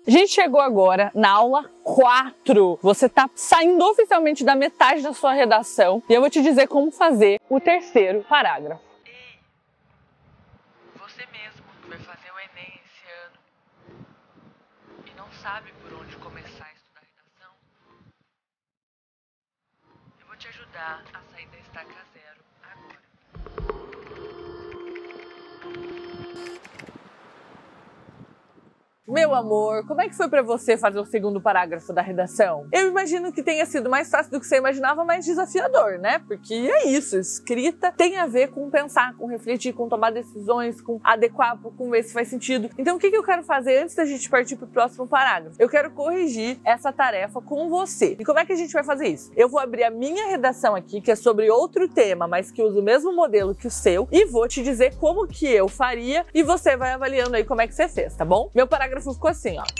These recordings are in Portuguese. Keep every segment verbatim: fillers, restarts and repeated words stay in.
A gente chegou agora na aula quatro. Você tá saindo oficialmente da metade da sua redação e eu vou te dizer como fazer o terceiro parágrafo. Ei, você mesmo que vai fazer o Enem esse ano e não sabe por onde começar a estudar redação, eu vou te ajudar a sair da estaca zero agora. Meu amor, como é que foi pra você fazer o segundo parágrafo da redação? Eu imagino que tenha sido mais fácil do que você imaginava, mas desafiador, né? Porque é isso, escrita tem a ver com pensar, com refletir, com tomar decisões, com adequar, com ver se faz sentido. Então o que eu quero fazer antes da gente partir pro próximo parágrafo? Eu quero corrigir essa tarefa com você. E como é que a gente vai fazer isso? Eu vou abrir a minha redação aqui, que é sobre outro tema, mas que usa o mesmo modelo que o seu, e vou te dizer como que eu faria, e você vai avaliando aí como é que você fez, tá bom? Meu parágrafo ficou assim, ó.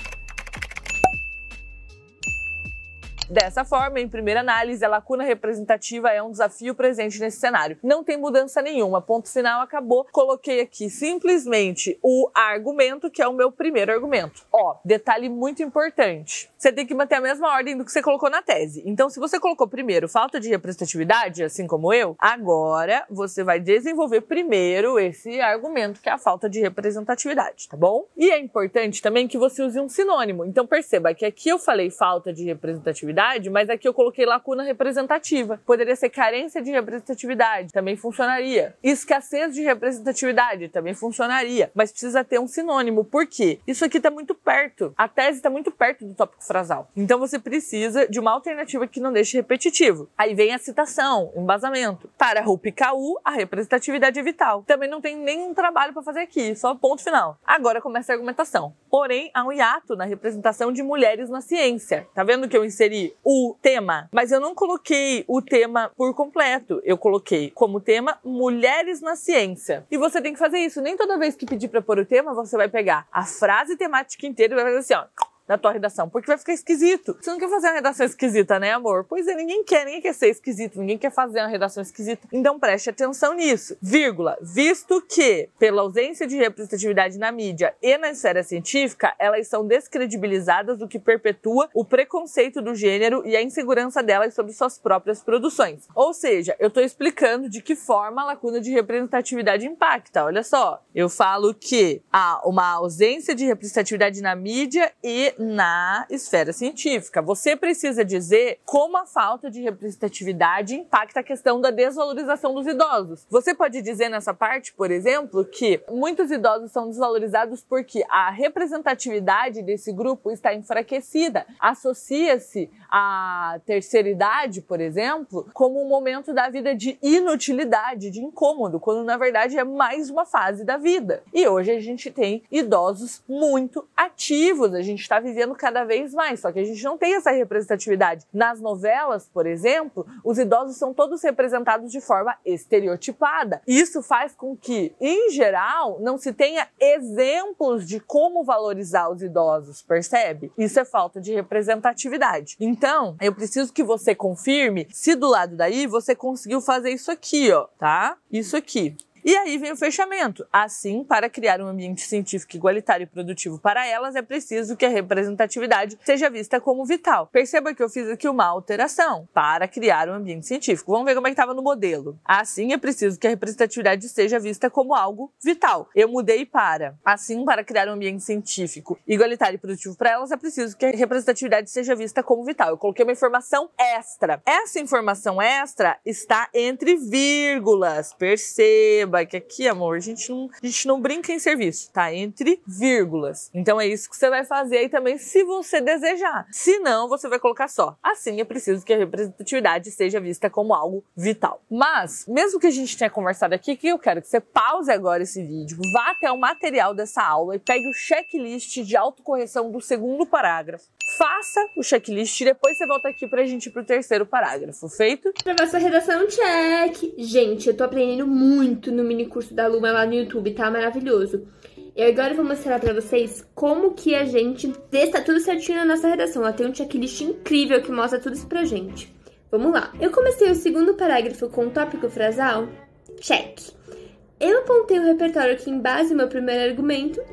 Dessa forma, em primeira análise, a lacuna representativa é um desafio presente nesse cenário. Não tem mudança nenhuma, ponto final, acabou. Coloquei aqui simplesmente o argumento, que é o meu primeiro argumento. Ó, detalhe muito importante. Você tem que manter a mesma ordem do que você colocou na tese. Então, se você colocou primeiro falta de representatividade, assim como eu, agora você vai desenvolver primeiro esse argumento, que é a falta de representatividade, tá bom? E é importante também que você use um sinônimo. Então, perceba que aqui eu falei falta de representatividade, mas aqui eu coloquei lacuna representativa. Poderia ser carência de representatividade, também funcionaria. Escassez de representatividade, também funcionaria. Mas precisa ter um sinônimo. Por quê? Isso aqui está muito perto. A tese está muito perto do tópico frasal. Então você precisa de uma alternativa que não deixe repetitivo. Aí vem a citação, embasamento. Para Rupicaú, a representatividade é vital. Também não tem nenhum trabalho para fazer aqui, só ponto final. Agora começa a argumentação. Porém, há um hiato na representação de mulheres na ciência. Tá vendo que eu inseri o tema, mas eu não coloquei o tema por completo. Eu coloquei como tema mulheres na ciência. E você tem que fazer isso. Nem toda vez que pedir para pôr o tema, você vai pegar a frase temática inteira e vai fazer assim, ó, na tua redação, porque vai ficar esquisito. Você não quer fazer uma redação esquisita, né, amor? Pois é, ninguém quer, ninguém quer ser esquisito, ninguém quer fazer uma redação esquisita. Então preste atenção nisso. Vírgula, visto que, pela ausência de representatividade na mídia e na esfera científica, elas são descredibilizadas, o que perpetua o preconceito do gênero e a insegurança delas sobre suas próprias produções. Ou seja, eu tô explicando de que forma a lacuna de representatividade impacta. Olha só, eu falo que há uma ausência de representatividade na mídia e na esfera científica. Você precisa dizer como a falta de representatividade impacta a questão da desvalorização dos idosos. Você pode dizer nessa parte, por exemplo, que muitos idosos são desvalorizados porque a representatividade desse grupo está enfraquecida. Associa-se a terceira idade, por exemplo, como um momento da vida de inutilidade, de incômodo, quando na verdade é mais uma fase da vida. E hoje a gente tem idosos muito ativos, a gente está vivendo cada vez mais, só que a gente não tem essa representatividade. Nas novelas, por exemplo, os idosos são todos representados de forma estereotipada. Isso faz com que, em geral, não se tenha exemplos de como valorizar os idosos, percebe? Isso é falta de representatividade. Então, eu preciso que você confirme se do lado daí você conseguiu fazer isso aqui, ó, tá? Isso aqui. E aí vem o fechamento. Assim, para criar um ambiente científico igualitário e produtivo para elas, é preciso que a representatividade seja vista como vital. Perceba que eu fiz aqui uma alteração para criar um ambiente científico. Vamos ver como é que estava no modelo. Assim, é preciso que a representatividade seja vista como algo vital. Eu mudei para, assim, para criar um ambiente científico igualitário e produtivo para elas, é preciso que a representatividade seja vista como vital. Eu coloquei uma informação extra. Essa informação extra está entre vírgulas. Perceba que aqui, amor, a gente, não, a gente não brinca em serviço, tá? Entre vírgulas. Então é isso que você vai fazer aí também, se você desejar. Se não, você vai colocar só. Assim, é preciso que a representatividade seja vista como algo vital. Mas, mesmo que a gente tenha conversado aqui, que eu quero que você pause agora esse vídeo, vá até o material dessa aula e pegue o checklist de autocorreção do segundo parágrafo. Faça o checklist e depois você volta aqui pra gente ir pro terceiro parágrafo. Feito? Pra sua redação, check! Gente, eu tô aprendendo muito no mini curso da Luma lá no YouTube, tá? Maravilhoso. E agora eu vou mostrar pra vocês como que a gente testa tudo certinho na nossa redação. Ela tem um checklist incrível que mostra tudo isso pra gente. Vamos lá. Eu comecei o segundo parágrafo com o tópico frasal. Check. Eu apontei o repertório aqui em base ao meu primeiro argumento.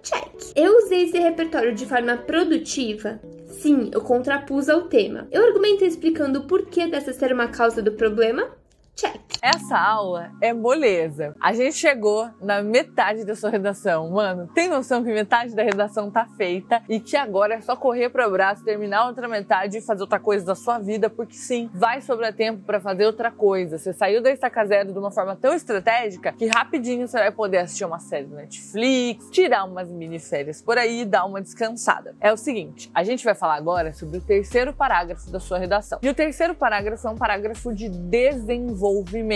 Check. Eu usei esse repertório de forma produtiva? Sim, eu contrapus ao tema. Eu argumentei explicando o porquê dessa ser uma causa do problema? Check. Essa aula é moleza. A gente chegou na metade da sua redação. Mano, tem noção que metade da redação tá feita e que agora é só correr pro abraço, terminar a outra metade e fazer outra coisa da sua vida, porque sim, vai sobrar tempo pra fazer outra coisa. Você saiu da Estaca Zero de uma forma tão estratégica que rapidinho você vai poder assistir uma série do Netflix, tirar umas mini férias por aí e dar uma descansada. É o seguinte, a gente vai falar agora sobre o terceiro parágrafo da sua redação. E o terceiro parágrafo é um parágrafo de desenvolvimento.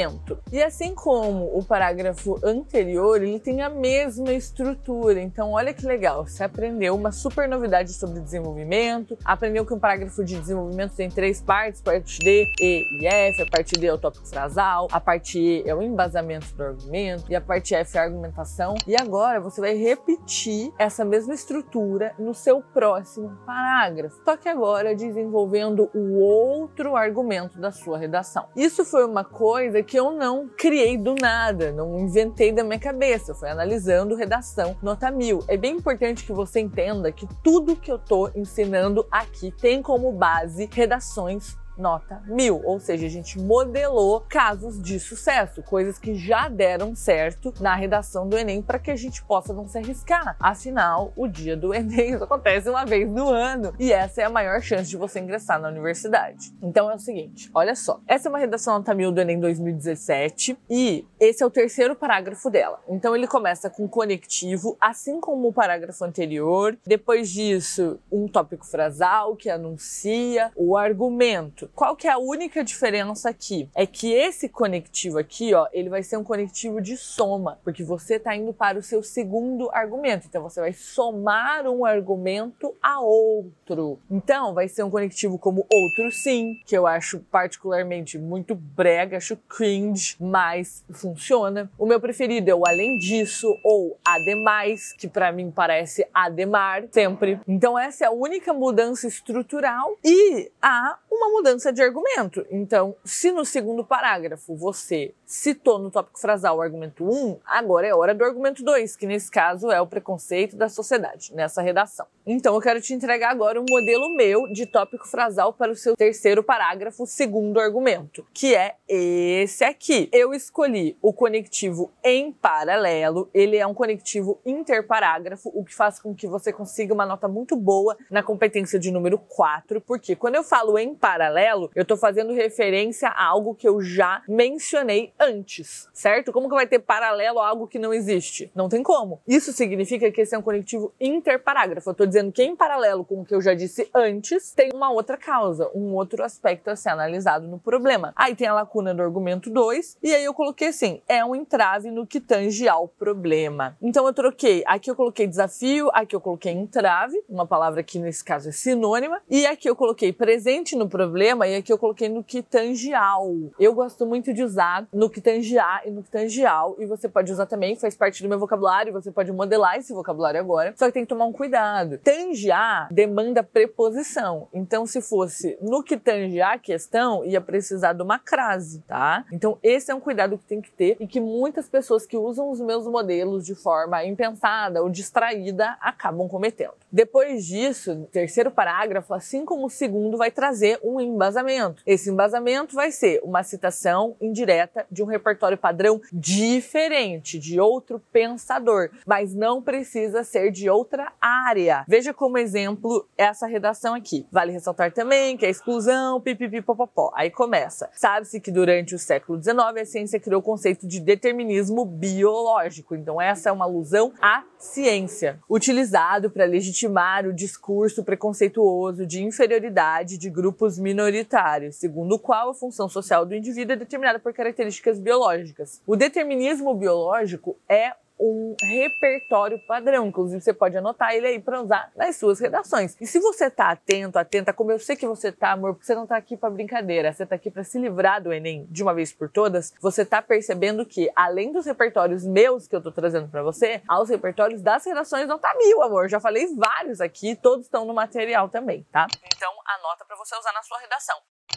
E assim como o parágrafo anterior, ele tem a mesma estrutura. Então, olha que legal, você aprendeu uma super novidade sobre desenvolvimento, aprendeu que um parágrafo de desenvolvimento tem três partes, parte D, E e F. A parte D é o tópico frasal, a parte E é o embasamento do argumento e a parte F é a argumentação. E agora você vai repetir essa mesma estrutura no seu próximo parágrafo, só que agora desenvolvendo o outro argumento da sua redação. Isso foi uma coisa que eu não criei do nada, não inventei da minha cabeça, eu fui analisando redação nota mil. É bem importante que você entenda que tudo que eu tô ensinando aqui tem como base redações nota mil, ou seja, a gente modelou casos de sucesso, coisas que já deram certo na redação do Enem para que a gente possa não se arriscar. Afinal, o dia do Enem acontece uma vez no ano e essa é a maior chance de você ingressar na universidade. Então é o seguinte, olha só, essa é uma redação nota mil do Enem dois mil e dezessete e esse é o terceiro parágrafo dela. Então ele começa com conectivo, assim como o parágrafo anterior, depois disso um tópico frasal que anuncia o argumento. Qual que é a única diferença aqui? É que esse conectivo aqui, ó, ele vai ser um conectivo de soma, porque você está indo para o seu segundo argumento. Então, você vai somar um argumento a outro. Então, vai ser um conectivo como outro sim, que eu acho particularmente muito brega, acho cringe, mas funciona. O meu preferido é o além disso ou ademais, que para mim parece ademar sempre. Então, essa é a única mudança estrutural e há uma mudança de argumento. Então, se no segundo parágrafo você citou no tópico frasal o argumento um, agora é hora do argumento dois, que nesse caso é o preconceito da sociedade, nessa redação. Então, eu quero te entregar agora um modelo meu de tópico frasal para o seu terceiro parágrafo, segundo argumento, que é esse aqui. Eu escolhi o conectivo em paralelo, ele é um conectivo interparágrafo, o que faz com que você consiga uma nota muito boa na competência de número quatro, porque quando eu falo em paralelo, eu tô fazendo referência a algo que eu já mencionei antes, certo? Como que vai ter paralelo a algo que não existe? Não tem como. Isso significa que esse é um conectivo interparágrafo. Eu tô dizendo que em paralelo com o que eu já disse antes, tem uma outra causa, um outro aspecto a ser analisado no problema. Aí tem a lacuna do argumento dois, e aí eu coloquei assim, é um entrave no que tange ao problema. Então eu troquei, aqui eu coloquei desafio, aqui eu coloquei entrave, uma palavra que nesse caso é sinônima, e aqui eu coloquei presente no problema, e aqui eu coloquei no que tange ao. Eu gosto muito de usar no que tange a e no que tange ao, e você pode usar também, faz parte do meu vocabulário, você pode modelar esse vocabulário agora, só que tem que tomar um cuidado. Tange a demanda preposição, então se fosse no que tange a questão, ia precisar de uma crase, tá? Então esse é um cuidado que tem que ter e que muitas pessoas que usam os meus modelos de forma impensada ou distraída acabam cometendo. Depois disso, terceiro parágrafo, assim como o segundo, vai trazer um embasamento. Esse embasamento vai ser uma citação indireta de um repertório padrão diferente, de outro pensador, mas não precisa ser de outra área. Veja como exemplo essa redação aqui. Vale ressaltar também que a exclusão, pipipipopopó. Aí começa. Sabe-se que durante o século dezenove a ciência criou o conceito de determinismo biológico. Então essa é uma alusão à ciência, utilizado para legitimar o discurso preconceituoso de inferioridade de grupos minoritários, segundo o qual a função social do indivíduo é determinada por características biológicas. O determinismo biológico é um repertório padrão, inclusive você pode anotar ele aí para usar nas suas redações. E se você tá atento, atenta, como eu sei que você tá, amor, porque você não tá aqui para brincadeira, você tá aqui para se livrar do Enem de uma vez por todas, você tá percebendo que, além dos repertórios meus que eu tô trazendo para você, há os repertórios das redações nota mil, amor. Já falei vários aqui, todos estão no material também, tá? Então anota para você usar na sua redação.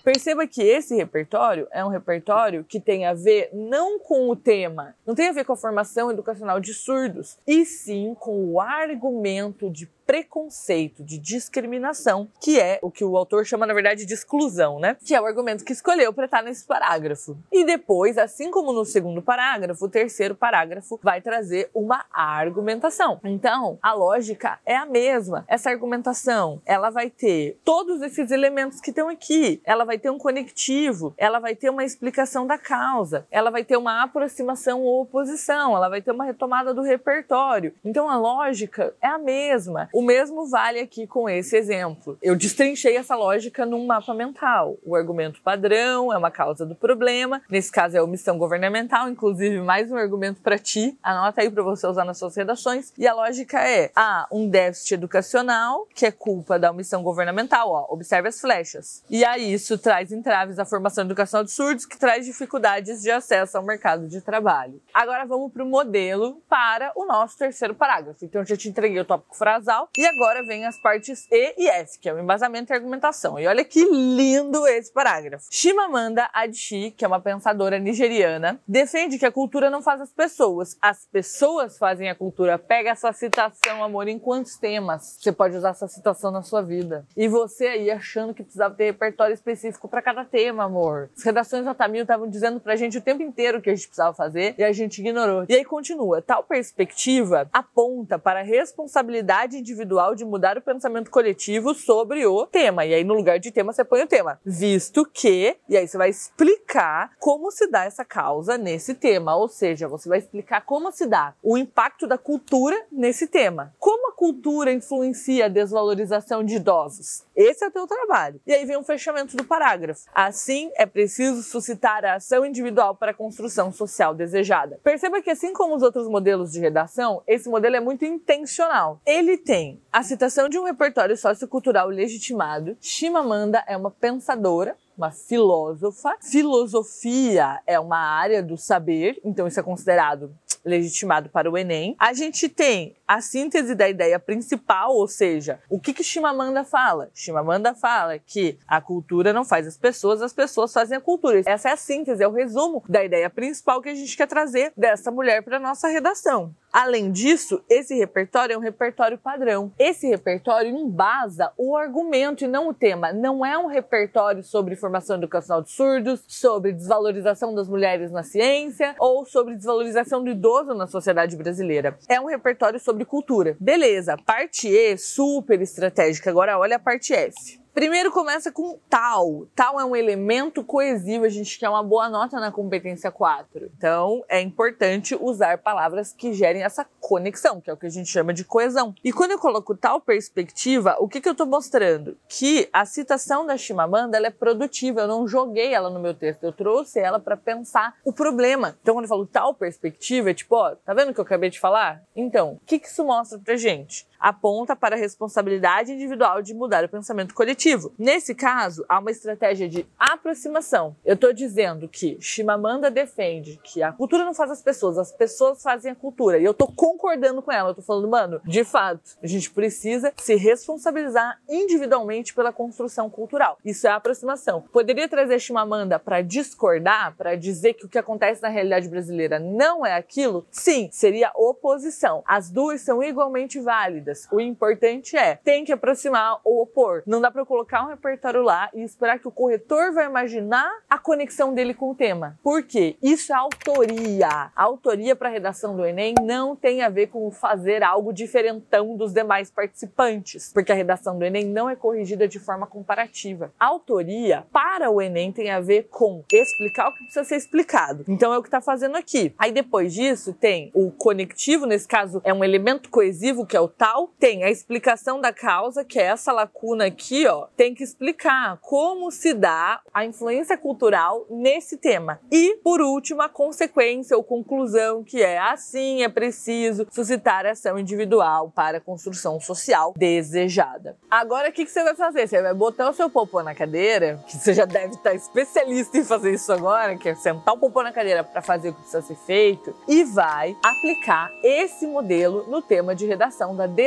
Perceba que esse repertório é um repertório que tem a ver não com o tema, não tem a ver com a formação educacional de surdos, e sim com o argumento de preconceito, de discriminação, que é o que o autor chama, na verdade, de exclusão, né? Que é o argumento que escolheu para estar nesse parágrafo. E depois, assim como no segundo parágrafo, o terceiro parágrafo vai trazer uma argumentação. Então, a lógica é a mesma. Essa argumentação, ela vai ter todos esses elementos que estão aqui. Ela vai ter um conectivo, ela vai ter uma explicação da causa, ela vai ter uma aproximação ou oposição, ela vai ter uma retomada do repertório. Então, a lógica é a mesma. O mesmo vale aqui com esse exemplo. Eu destrinchei essa lógica num mapa mental. O argumento padrão é uma causa do problema. Nesse caso é a omissão governamental, inclusive mais um argumento para ti. Anota aí para você usar nas suas redações. E a lógica é há um déficit educacional, que é culpa da omissão governamental. Ó, observe as flechas. E aí isso traz entraves à formação educacional de surdos, que traz dificuldades de acesso ao mercado de trabalho. Agora vamos para o modelo para o nosso terceiro parágrafo. Então eu já te entreguei o tópico frasal. E agora vem as partes E e F, que é o embasamento e argumentação. E olha que lindo esse parágrafo. Chimamanda Adichie, que é uma pensadora nigeriana, defende que a cultura não faz as pessoas, as pessoas fazem a cultura. Pega essa citação, amor, em quantos temas você pode usar essa citação na sua vida? E você aí achando que precisava ter repertório específico para cada tema, amor. As redações da Tamil estavam dizendo pra gente o tempo inteiro que a gente precisava fazer e a gente ignorou. E aí continua, tal perspectiva aponta para a responsabilidade individual individual de mudar o pensamento coletivo sobre o tema. E aí, no lugar de tema, você põe o tema. Visto que... E aí, você vai explicar como se dá essa causa nesse tema. Ou seja, você vai explicar como se dá o impacto da cultura nesse tema. Como a cultura influencia a desvalorização de idosos? Esse é o teu trabalho. E aí vem o fechamento do parágrafo. Assim, é preciso suscitar a ação individual para a construção social desejada. Perceba que, assim como os outros modelos de redação, esse modelo é muito intencional. Ele tem a citação de um repertório sociocultural legitimado. Chimamanda é uma pensadora, uma filósofa. Filosofia é uma área do saber, então isso é considerado legitimado para o Enem. A gente tem a síntese da ideia principal, ou seja, o que que Chimamanda fala? Chimamanda fala que a cultura não faz as pessoas, as pessoas fazem a cultura. Essa é a síntese, é o resumo da ideia principal que a gente quer trazer dessa mulher para a nossa redação. Além disso, esse repertório é um repertório padrão. Esse repertório embasa o argumento e não o tema. Não é um repertório sobre formação educacional de surdos, sobre desvalorização das mulheres na ciência ou sobre desvalorização do idoso na sociedade brasileira. É um repertório sobre cultura. Beleza, parte E, super estratégica. Agora olha a parte F. Primeiro começa com tal. Tal é um elemento coesivo, a gente quer uma boa nota na competência quatro. Então, é importante usar palavras que gerem essa conexão, que é o que a gente chama de coesão. E quando eu coloco tal perspectiva, o que que eu tô mostrando? Que a citação da Chimamanda, ela é produtiva, eu não joguei ela no meu texto, eu trouxe ela para pensar o problema. Então, quando eu falo tal perspectiva, é tipo, ó, tá vendo o que eu acabei de falar? Então, o que que isso mostra pra gente? Aponta para a responsabilidade individual de mudar o pensamento coletivo. Nesse caso, há uma estratégia de aproximação. Eu estou dizendo que Chimamanda defende que a cultura não faz as pessoas, as pessoas fazem a cultura. E eu estou concordando com ela. Eu estou falando, mano, de fato, a gente precisa se responsabilizar individualmente pela construção cultural. Isso é aproximação. Poderia trazer Chimamanda para discordar, para dizer que o que acontece na realidade brasileira não é aquilo? Sim, seria oposição. As duas são igualmente válidas. O importante é, tem que aproximar ou opor. Não dá para eu colocar um repertório lá e esperar que o corretor vai imaginar a conexão dele com o tema. Por quê? Isso é autoria. A autoria para a redação do Enem não tem a ver com fazer algo diferentão dos demais participantes, porque a redação do Enem não é corrigida de forma comparativa. A autoria para o Enem tem a ver com explicar o que precisa ser explicado. Então é o que está fazendo aqui. Aí depois disso tem o conectivo, nesse caso é um elemento coesivo, que é o tal. Tem a explicação da causa, que é essa lacuna aqui, ó. Tem que explicar como se dá a influência cultural nesse tema. E, por último, a consequência ou conclusão, que é assim é preciso suscitar ação individual para a construção social desejada. Agora, o que, que você vai fazer? Você vai botar o seu popô na cadeira, que você já deve estar especialista em fazer isso agora, que é sentar o popô na cadeira para fazer o que precisa ser feito, e vai aplicar esse modelo no tema de redação da desejada.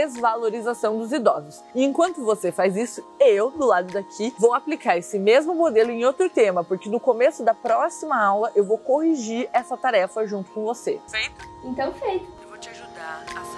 desvalorização dos idosos. E enquanto você faz isso, eu, do lado daqui, vou aplicar esse mesmo modelo em outro tema, porque no começo da próxima aula eu vou corrigir essa tarefa junto com você. Feito? Então, feito. Eu vou te ajudar a